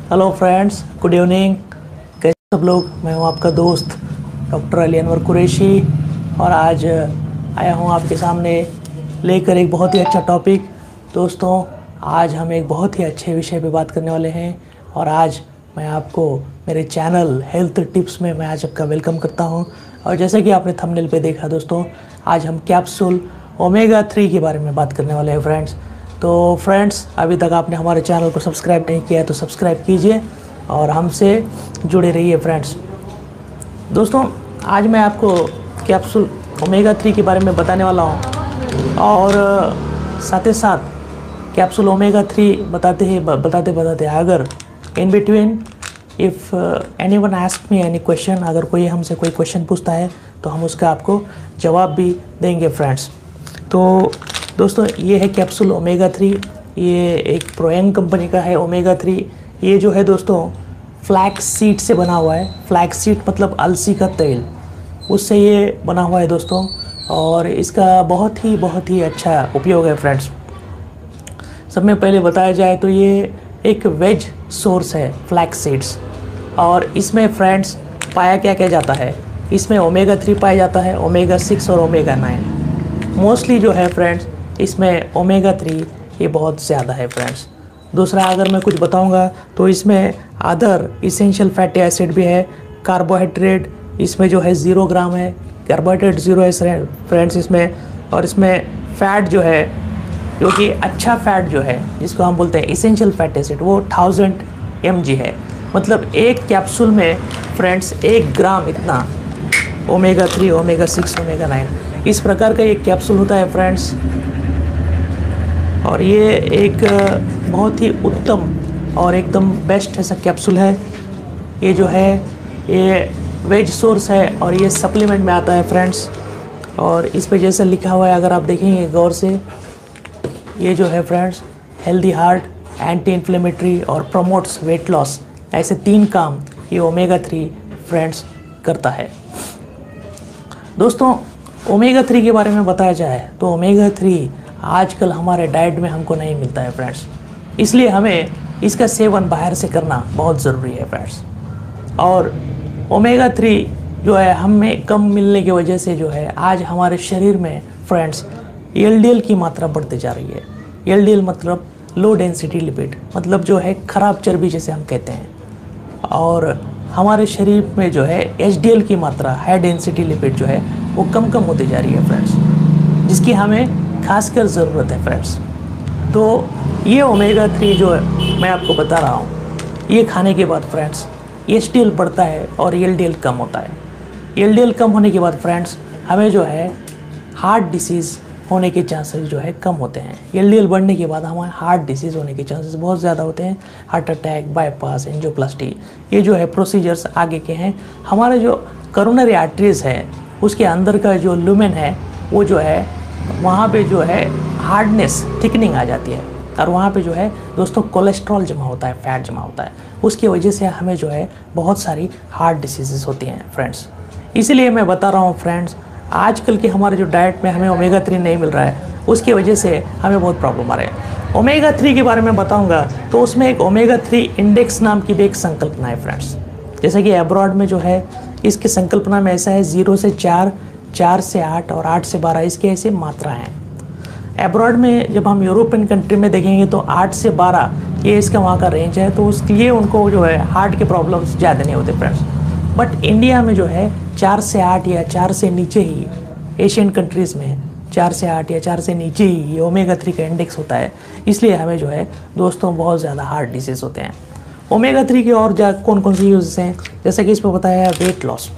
Hello friends, good evening. कैसे सब लोग? मैं हूं आपका दोस्त डॉक्टर अली अनवर कुरैशी और आज आया हूं आपके सामने लेकर एक बहुत ही अच्छा टॉपिक। दोस्तों, आज हम एक बहुत ही अच्छे विषय पे बात करने वाले हैं और आज मैं आपको मेरे चैनल हेल्थ टिप्स में मैं आज आपका वेलकम करता हूं। और जैसे कि आपने थंबनेल पे देखा दोस्तों, आज हम कैप्सूल ओमेगा 3 के बारे में बात करने वाले हैं फ्रेंड्स। तो फ्रेंड्स, अभी तक आपने हमारे चैनल को सब्सक्राइब नहीं किया है तो सब्सक्राइब कीजिए और हमसे जुड़े रहिए फ्रेंड्स। दोस्तों, आज मैं आपको कैप्सूल ओमेगा 3 के बारे में बताने वाला हूं और साथ ही साथ कैप्सूल ओमेगा 3 बताते अगर in between if anyone ask me any question, अगर कोई हमसे कोई क्वेश्चन पूछता है तो हम उसका आपको जवाब भी देंगे फ्रेंड्स। तो दोस्तों, ये है कैप्सूल ओमेगा 3। ये एक फ्रेंड कंपनी का है ओमेगा 3। ये जो है दोस्तों फ्लैक्स सीड से बना हुआ है। फ्लैक्स सीड मतलब अलसी का तेल, उससे ये बना हुआ है दोस्तों। और इसका बहुत ही अच्छा उपयोग है फ्रेंड्स। सब में पहले बताया जाए तो ये एक वेज सोर्स है फ्लैक्स सीड्स। और इसमें फ्रेंड्स पाया क्या जाता है, इसमें ओमेगा 3 पाया जाता है, ओमेगा 6 और ओमेगा 9। मोस्टली जो है फ्रेंड्स इसमें ओमेगा 3 ये बहुत ज़्यादा है फ्रेंड्स। दूसरा अगर मैं कुछ बताऊंगा तो इसमें अदर इसेंशियल फैटी एसिड भी है। कार्बोहाइड्रेट इसमें जो है 0 ग्राम है, कार्बोहाइड्रेट 0 है फ्रेंड्स इसमें। और इसमें फ़ैट जो है, जो कि अच्छा फ़ैट जो है जिसको हम बोलते हैं इसेंशियल फैटी एसिड, वो 1000 mg है। मतलब एक कैप्सूल में फ्रेंड्स 1 ग्राम इतना ओमेगा 3, ओमेगा 6, ओमेगा 9 इस प्रकार का एक कैप्सूल होता है फ्रेंड्स। और ये एक बहुत ही उत्तम और एकदम बेस्ट ऐसा कैप्सूल है। ये जो है ये वेज सोर्स है और ये सप्लीमेंट में आता है फ्रेंड्स। और इस पे जैसे लिखा हुआ है, अगर आप देखेंगे गौर से, ये जो है friends healthy heart, anti inflammatory और प्रमोट्स वेट लॉस, ऐसे 3 काम ये ओमेगा 3 फ्रेंड्स करता है। दोस्तों, ओमेगा 3 के बारे में बताया जाए तो ओमेगा 3 आजकल हमारे डाइट में हमको नहीं मिलता है फ्रेंड्स, इसलिए हमें इसका सेवन बाहर से करना बहुत ज़रूरी है फ्रेंड्स। और ओमेगा 3 जो है हमें कम मिलने की वजह से जो है आज हमारे शरीर में फ्रेंड्स एलडीएल की मात्रा बढ़ती जा रही है। एलडीएल मतलब लो डेंसिटी लिपिड, मतलब जो है खराब चर्बी जैसे हम कहते हैं। और हमारे शरीर में जो है एचडीएल की मात्रा, हाई डेंसिटी लिपिड जो है वो कम होती जा रही है फ्रेंड्स, जिसकी हमें खासकर ज़रूरत है फ्रेंड्स। तो ये ओमेगा 3 जो है मैं आपको बता रहा हूँ, ये खाने के बाद फ्रेंड्स एचडीएल बढ़ता है और एलडीएल कम होता है। एलडीएल कम होने के बाद फ्रेंड्स हमें जो है हार्ट डिसीज़ होने के चांसेस जो है कम होते हैं। एलडीएल बढ़ने के बाद हमारे हार्ट डिसीज़ होने के चांसेस बहुत ज़्यादा होते हैं। हार्ट अटैक, बाईपास, एंजियोप्लास्टी, ये जो है प्रोसीजर्स आगे के हैं। हमारे जो करोनरी आर्टरीज है उसके अंदर का जो लुमेन है वो जो है वहाँ पे जो है हार्डनेस, थिकनिंग आ जाती है और वहाँ पे जो है दोस्तों कोलेस्ट्रॉल जमा होता है, फैट जमा होता है। उसकी वजह से हमें जो है बहुत सारी हार्ट डिसीज़ेस होती हैं फ्रेंड्स। इसीलिए मैं बता रहा हूँ फ्रेंड्स, आजकल के हमारे जो डाइट में हमें ओमेगा 3 नहीं मिल रहा है, उसकी वजह से हमें बहुत प्रॉब्लम आ रहा है। ओमेगा 3 के बारे में बताऊँगा तो उसमें एक ओमेगा 3 इंडेक्स नाम की भी एक संकल्पना है फ्रेंड्स। जैसे कि अब्रॉड में जो है इसकी संकल्पना में ऐसा है 0 से 4, 4 से 8 और 8 से 12 इसके ऐसे मात्रा हैं। अब्रॉड में जब हम यूरोपियन कंट्री में देखेंगे तो 8 से 12 ये इसका वहाँ का रेंज है, तो उसके लिए उनको जो है हार्ट के प्रॉब्लम्स ज़्यादा नहीं होते फ्रेंड्स। बट इंडिया में जो है 4 से 8 या 4 से नीचे ही, एशियन कंट्रीज़ में 4 से 8 या 4 से नीचे ही ये ओमेगा 3 का इंडेक्स होता है। इसलिए हमें जो है दोस्तों बहुत ज़्यादा हार्ट डिसीज़ होते हैं। ओमेगा 3 के और कौन कौन सी यूज़ हैं, जैसे कि इस पर बताया है वेट लॉस।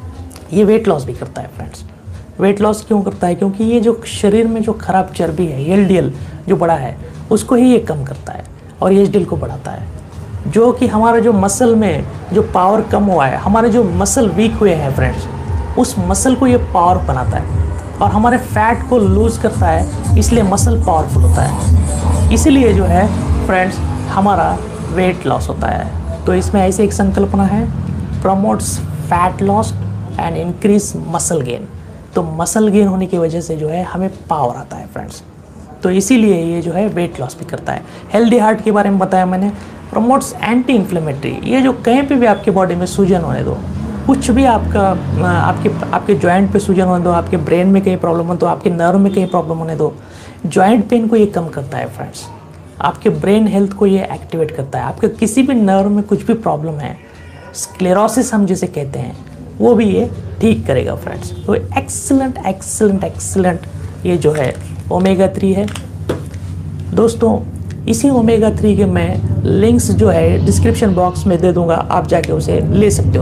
ये वेट लॉस भी करता है फ्रेंड्स। वेट लॉस क्यों करता है? क्योंकि ये जो शरीर में जो खराब चर्बी है, एलडीएल जो बड़ा है, उसको ही ये कम करता है और एचडीएल को बढ़ाता है। जो कि हमारा जो मसल में जो पावर कम हुआ है, हमारे जो मसल वीक हुए हैं फ्रेंड्स, उस मसल को ये पावर बनाता है और हमारे फैट को लूज़ करता है, इसलिए मसल पावरफुल होता है। इसीलिए जो है फ्रेंड्स हमारा वेट लॉस होता है। तो इसमें ऐसे एक संकल्पना है, promotes fat loss and increase muscle gain. तो मसल गेन होने की वजह से जो है हमें पावर आता है फ्रेंड्स। तो इसीलिए ये जो है वेट लॉस भी करता है। हेल्दी हार्ट के बारे में बताया मैंने। प्रमोट्स एंटी इन्फ्लेमेटरी, ये जो कहीं पे भी आपके बॉडी में सूजन होने दो, कुछ भी आपका आपके जॉइंट पे सूजन होने दो, आपके ब्रेन में कहीं प्रॉब्लम हो दो, आपके नर्व में कहीं प्रॉब्लम होने दो, जॉइंट पेन को ये कम करता है फ्रेंड्स। आपके ब्रेन हेल्थ को ये एक्टिवेट करता है। आपके किसी भी नर्व में कुछ भी प्रॉब्लम है, स्क्लेरोसिस हम जिसे कहते हैं, वो भी ये ठीक करेगा फ्रेंड्स। तो एक्सीलेंट एक्सीलेंट एक्सीलेंट ये जो है ओमेगा 3 है दोस्तों। इसी ओमेगा 3 के मैं लिंक्स जो है डिस्क्रिप्शन बॉक्स में दे दूंगा, आप जाके उसे ले सकते हो।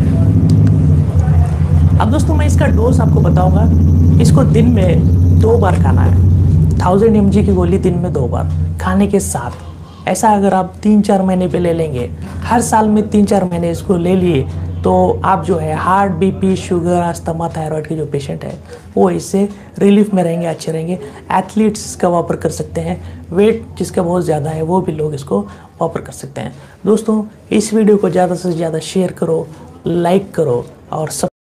अब दोस्तों मैं इसका डोज आपको बताऊंगा। इसको दिन में 2 बार खाना है। 1000 mg की गोली दिन में 2 बार खाने के साथ। ऐसा अगर आप 3-4 महीने पे ले लेंगे, हर साल में 3-4 महीने इसको ले लिए, तो आप जो है heart, BP, sugar, asthma, thyroid के जो पेशेंट है वो इससे रिलीफ में रहेंगे, अच्छे रहेंगे। एथलीट्स इसका वापर कर सकते हैं। वेट जिसका बहुत ज़्यादा है वो भी लोग इसको वापर कर सकते हैं। दोस्तों इस वीडियो को ज़्यादा से ज़्यादा शेयर करो, लाइक करो और